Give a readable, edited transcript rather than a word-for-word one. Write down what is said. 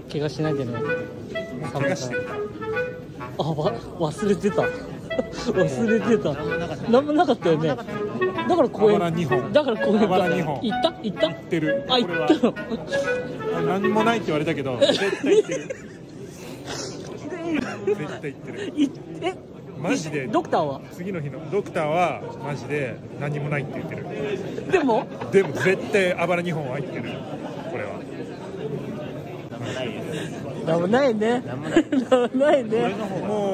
怪我しないでね。 もう怪我してる。 忘れてた。忘れてた。なんもなかったよね。だから公園。 あばら2本。 だから公園か。 あばら2本。 行った？ 行ってる。 あ、行ったの。 何もないって言われたけど、絶対行ってる。絶対行ってる。マジで。 ドクターは？ 次の日のドクターはマジで何もないって言ってる。 でも絶対あばら2本は行ってる。これは。 なんもないね。なんもないね。 も